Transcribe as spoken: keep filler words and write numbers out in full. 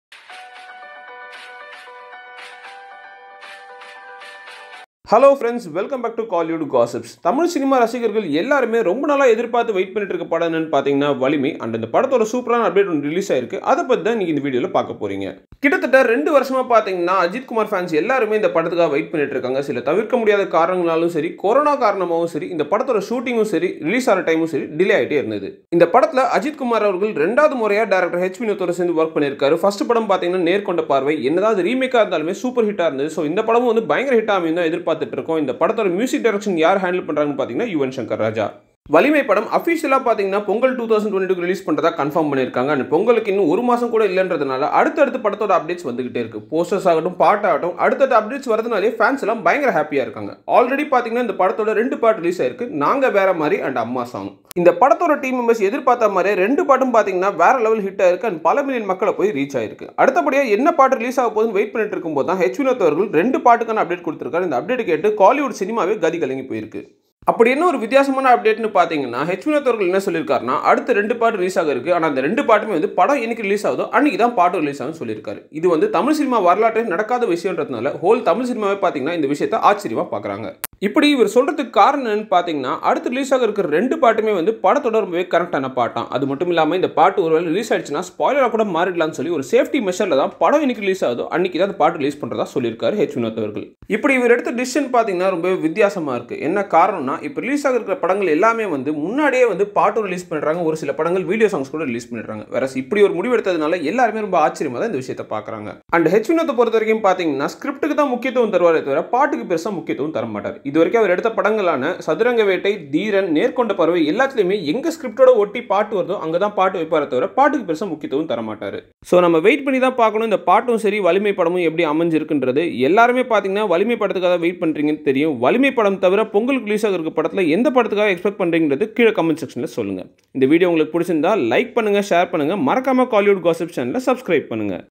Hello friends, welcome back to Kollywood Gossips. Tamil cinema ரசிகர்கள் எல்லாருமே ரொம்ப நாளா எதிர்பார்த்து வெயிட் பண்ணிட்டு இருக்க படம் என்னன்னு பாத்தீங்கன்னா வலிமை. அண்ட் இந்த படத்தோட சூப்பரான அப்டேட் ஒன்று ரிலீஸ் ஆயிருக்கு. அதை பத்தி தான் நீங்க இந்த வீடியோல பார்க்க போறீங்க. கிட்டத்தட்ட ரெண்டு வருஷமா பாத்தீங்கன்னா அஜித் குமார் ஃபேன்ஸ் எல்லாருமே இந்த படத்துக்காக வெயிட் பண்ணிட்டு இருக்காங்க. சில தவிர்க்க முடியாத காரணங்களாலும் சரி, கொரோனா காரணமாகவும் சரி, இந்த படத்தோட ஷூட்டிங்கும் சரி, ரிலீஸ் ஆகிற டைமும் சரி டிலே ஆகிட்டே இருந்தது. இந்த படத்துல அஜித் குமார் அவர்கள் ரெண்டாவது முறையா டைரக்டர் ஹெச் வினோத்தோட சேர்ந்து ஒர்க் பண்ணியிருக்காரு. ஃபர்ஸ்ட் படம் பாத்தீங்கன்னா நேர்கொண்ட பார்வை என்னதாவது ரீமேக்கா இருந்தாலுமே சூப்பர் ஹிட்டா இருந்தது. ஸோ இந்த படமும் வந்து பயங்கர ஹிட்டா அமையும் தான் எதிர்பார்த்துட்டு இருக்கோம். இந்த படத்தோட மியூசிக் டைரக்ஷன் யார் ஹேண்டில் பண்றாங்கன்னு பாத்தீங்கன்னா யுவன் சங்கர் ராஜா. வலிமை படம் அபிஷியலா பாத்தீங்கன்னா Pongal two thousand twenty two release பண்றதா கன்ஃபார்ம் பண்ணிருக்காங்க. அண்ட் பொங்கலுக்கு இன்னும் ஒரு மாசம் கூட இல்லன்றதுனால அடுத்தடுத்து படத்தோட அப்டேட்ஸ் வந்துகிட்டே இருக்கு. போஸ்டர்ஸ் ஆகட்டும், பாட்டாகட்டும், அடுத்தடுத்த அப்டேட்ஸ் வரதுனாலே ஃபேன்ஸ் எல்லாம் பயங்கர ஹாப்பியா இருக்காங்க. ஆல்ரெடி பாத்தீங்கன்னா இந்த படத்தோட ரெண்டு பார்ட் ரிலீஸ் ஆயிருக்கு. நாங்க வேற மாதிரி அண்ட் அம்மா சாங். இந்த படத்தோட டீம் மெம்பர்ஸ் எதிர்பார்த்த மாதிரி ரெண்டு பாட்டும் பாத்தீங்கன்னா வேற லெவல் ஹிட் ஆயிருக்கு அண்ட் பல மில்லியன் மக்களை போய் ரீச் ஆயிருக்கு. அடுத்தபடியா என்ன பாட்டு ரிலீஸ் ஆக போகுதுன்னு வெயிட் பண்ணிட்டு இருக்கும் போது தான் ஹெச் வினோத் அவர்கள் ரெண்டு பாட்டுக்கான அப்டேட் கொடுத்திருக்காரு. இந்த அப்டேட் கேட்டு காலிவுட் சினிமாவே கதி கலங்கி போயிருக்கு. அப்படி என்ன ஒரு வித்தியாசமான அப்டேட்னு பார்த்தீங்கன்னா ஹெச் வினோத் அவர்கள் என்ன சொல்லியிருக்காருன்னா, அடுத்த ரெண்டு பாட்டு ரிலீஸ் ஆக இருக்கு. ஆனால் அந்த ரெண்டு பாட்டுமே வந்து படம் என்னைக்கு ரிலீஸ் ஆகுதோ அன்னைக்கு தான் பாட்டு ரிலீஸ் ஆகும்னு சொல்லியிருக்காரு. இது வந்து தமிழ் சினிமா வரலாற்றில் நடக்காத விஷயம்ன்றதுனால ஹோல் தமிழ் சினிமாவே பார்த்தீங்கன்னா இந்த விஷயத்தை ஆச்சரியமா பார்க்குறாங்க. இப்படி இவர் சொல்றதுக்கு காரணம் என்னன்னு பார்த்தீங்கன்னா, அடுத்து ரிலீஸ் ஆக இருக்கிற ரெண்டு பாட்டுமே வந்து படத்தோட ரொம்பவே கரெக்டான பாட்டாம். அது மட்டும் இல்லாமல் இந்த பாட்டு ஒருவேளை ரிலீஸ் ஆயிடுச்சுன்னா ஸ்பாயிலராக கூட மாறிடலாம்னு சொல்லி ஒரு சேஃப்டி மெஷரில் தான் படம் இன்னைக்கு ரிலீஸ் ஆகுதோ அன்னைக்கு தான் அந்த பாட்டு ரிலீஸ் பண்ணுறதா சொல்லியிருக்காரு ஹெச் வினோத் அவர்கள். இப்படி இவர் எடுத்த டிசிஷன் பார்த்தீங்கன்னா ரொம்பவே வித்தியாசமாக இருக்கு. என்ன காரணம்னா, இப்போ ரிலீஸ் ஆக இருக்கிற படங்கள் எல்லாமே வந்து முன்னாடியே வந்து பாட்டும் ரிலீஸ் பண்ணுறாங்க. ஒரு சில படங்கள் வீடியோ சாங்ஸ் கூட ரிலீஸ் பண்ணிடுறாங்க. வேற இப்படி ஒரு முடிவு எடுத்ததுனால எல்லாருமே ரொம்ப ஆச்சரியமாக தான் இந்த விஷயத்தை பார்க்குறாங்க. அண்ட் ஹெச் வினோத்தை பொறுத்த வரைக்கும் பார்த்தீங்கன்னா ஸ்கிரிப்டுக்கு தான் முக்கியத்துவம் தருவாரே தவிர பாட்டுக்கு பெருசாக முக்கியத்துவம் தர மாட்டார். இது வரைக்கும் அவர் எடுத்த படங்களான சதுரங்க வேட்டை, தீரன், நேர்கொண்ட பறவை எல்லாத்துலயுமே எங்க ஸ்கிரிப்டோட ஒட்டி பாட்டு வருதோ அங்கதான் பாட்டு வைப்பார தவிர பாட்டுக்கு பெருசா முக்கியத்துவம் தர மாட்டாரு. சோ நம்ம வெயிட் பண்ணி தான் பார்க்கணும் இந்த பாட்டும் சரி வலிமை படமும் எப்படி அமைஞ்சிருக்குன்றது. எல்லாருமே பாத்தீங்கன்னா வலிமை படத்துக்காக வெயிட் பண்றீங்கன்னு தெரியும். வலிமை படம் தவிர பொங்கலுக்கு ரிலீஸ் ஆக இருக்க படத்துல எந்த படத்துக்காக எக்ஸ்பெக்ட் பண்றீங்கிறது கீழே கமெண்ட் செக்ஷன்ல சொல்லுங்க. இந்த வீடியோ உங்களுக்கு பிடிச்சிருந்தா லைக் பண்ணுங்க, ஷேர் பண்ணுங்க, மறக்காம காலிவுட் காசிப் சேனலை சப்ஸ்கிரைப் பண்ணுங்க.